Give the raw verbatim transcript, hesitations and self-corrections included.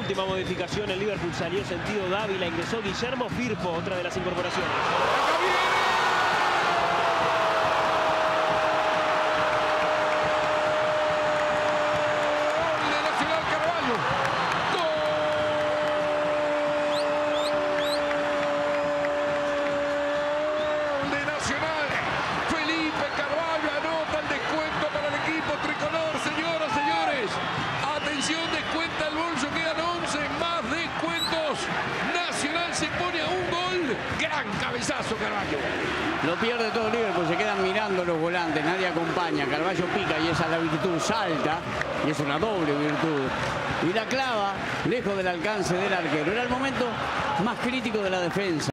Última modificación, el Liverpool salió sentido Dávila, ingresó Guillermo Firpo, otra de las incorporaciones. Cabezazo Carvalho. Lo pierde todo Liverpool, se quedan mirando los volantes, nadie acompaña. Carvalho pica y esa es la virtud, salta y es una doble virtud. Y la clava lejos del alcance del arquero. Era el momento más crítico de la defensa.